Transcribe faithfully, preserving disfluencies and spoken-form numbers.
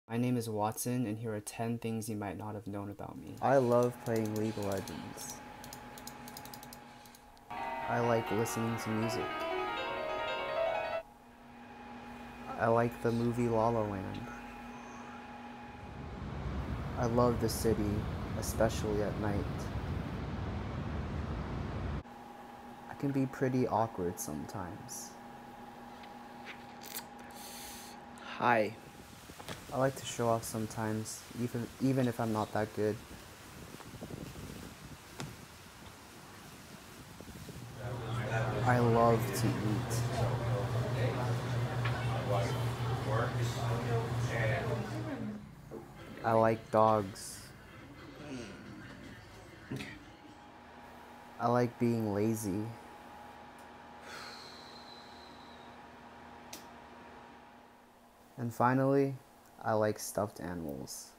My name is Watson, and here are ten things you might not have known about me. I love playing League of Legends. I like listening to music. I like the movie La La Land. I love the city, especially at night. I can be pretty awkward sometimes. Hi. I like to show off sometimes, even even if I'm not that good. I love to eat. I like dogs. I like being lazy. And finally, I like stuffed animals.